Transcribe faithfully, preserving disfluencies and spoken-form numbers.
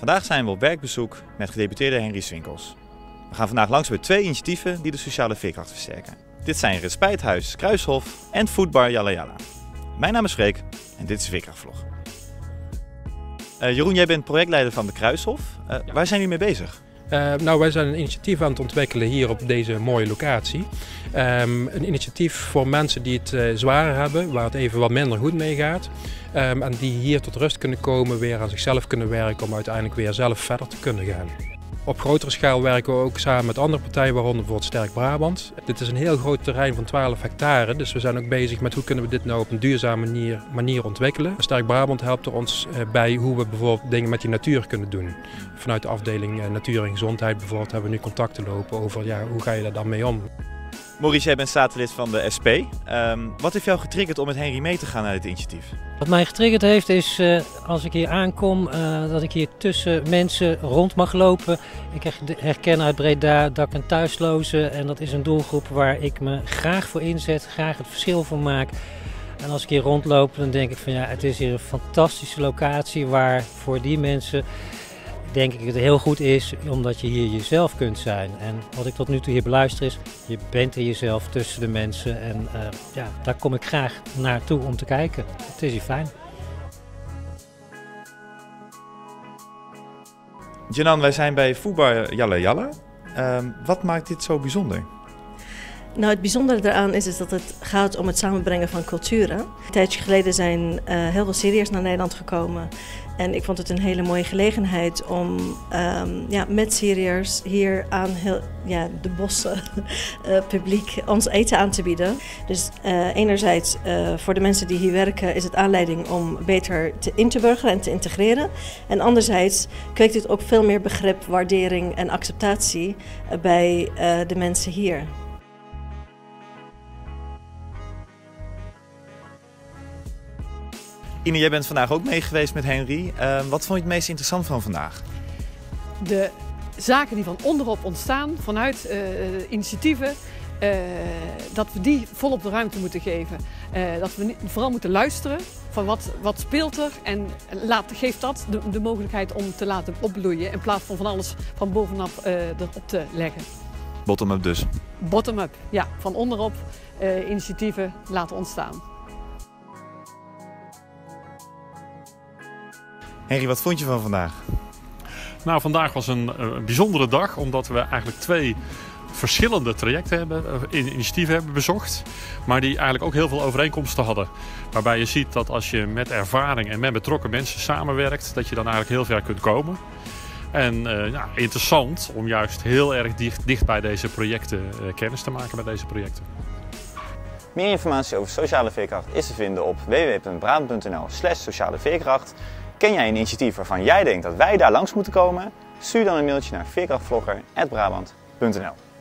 Vandaag zijn we op werkbezoek met gedeputeerde Henry Swinkels. We gaan vandaag langs bij twee initiatieven die de sociale veerkracht versterken. Dit zijn Respijthuis Kruishof en Foodbar Jalla Jalla. Mijn naam is Freek en dit is de Veerkrachtvlog. Uh, Jeroen, jij bent projectleider van de Kruishof. Uh, ja. Waar zijn jullie mee bezig? Uh, nou, wij zijn een initiatief aan het ontwikkelen hier op deze mooie locatie. Um, een initiatief voor mensen die het uh, zwaar hebben, waar het even wat minder goed mee gaat. Um, en die hier tot rust kunnen komen, weer aan zichzelf kunnen werken om uiteindelijk weer zelf verder te kunnen gaan. Op grotere schaal werken we ook samen met andere partijen, waaronder bijvoorbeeld Sterk Brabant. Dit is een heel groot terrein van twaalf hectare, dus we zijn ook bezig met hoe kunnen we dit nou op een duurzame manier, manier ontwikkelen. Sterk Brabant helpt er ons bij hoe we bijvoorbeeld dingen met die natuur kunnen doen. Vanuit de afdeling Natuur en Gezondheid bijvoorbeeld hebben we nu contacten lopen over ja, hoe ga je daar dan mee om. Maurice, jij bent statenlid van de S P. Um, wat heeft jou getriggerd om met Henry mee te gaan naar dit initiatief? Wat mij getriggerd heeft is uh, als ik hier aankom uh, dat ik hier tussen mensen rond mag lopen. Ik herken uit Breda dak- en thuislozen en dat is een doelgroep waar ik me graag voor inzet, graag het verschil voor maak. En als ik hier rondloop dan denk ik van ja, het is hier een fantastische locatie waar voor die mensen denk ik het heel goed is omdat je hier jezelf kunt zijn. En wat ik tot nu toe hier beluister is, je bent er jezelf tussen de mensen en uh, ja, daar kom ik graag naartoe om te kijken. Het is hier fijn. Jenan, wij zijn bij Foodbar Jalla Jalla. Um, wat maakt dit zo bijzonder? Nou, het bijzondere daaraan is, is dat het gaat om het samenbrengen van culturen. Een tijdje geleden zijn uh, heel veel Syriërs naar Nederland gekomen. En ik vond het een hele mooie gelegenheid om um, ja, met Syriërs hier aan heel, ja, de bossen uh, publiek ons eten aan te bieden. Dus uh, enerzijds uh, voor de mensen die hier werken is het aanleiding om beter te in te burgeren en te integreren. En anderzijds kweekt het ook veel meer begrip, waardering en acceptatie uh, bij uh, de mensen hier. Ine, jij bent vandaag ook mee geweest met Henry. Uh, wat vond je het meest interessant van vandaag? De zaken die van onderop ontstaan, vanuit uh, initiatieven, uh, dat we die volop de ruimte moeten geven. Uh, dat we vooral moeten luisteren van wat, wat speelt er en laat, geeft dat de, de mogelijkheid om te laten opbloeien in plaats van van alles van bovenaf uh, erop te leggen. Bottom-up dus? Bottom-up, ja. Van onderop uh, initiatieven laten ontstaan. Henry, wat vond je van vandaag? Nou, vandaag was een, een bijzondere dag, omdat we eigenlijk twee verschillende trajecten hebben, initiatieven hebben bezocht, maar die eigenlijk ook heel veel overeenkomsten hadden. Waarbij je ziet dat als je met ervaring en met betrokken mensen samenwerkt, dat je dan eigenlijk heel ver kunt komen. En uh, ja, interessant om juist heel erg dicht, dicht bij deze projecten uh, kennis te maken met deze projecten. Meer informatie over sociale veerkracht is te vinden op w w w punt brabant punt n l slash sociale veerkracht. Ken jij een initiatief waarvan jij denkt dat wij daar langs moeten komen? Stuur dan een mailtje naar veerkrachtvlogger apenstaartje brabant punt n l.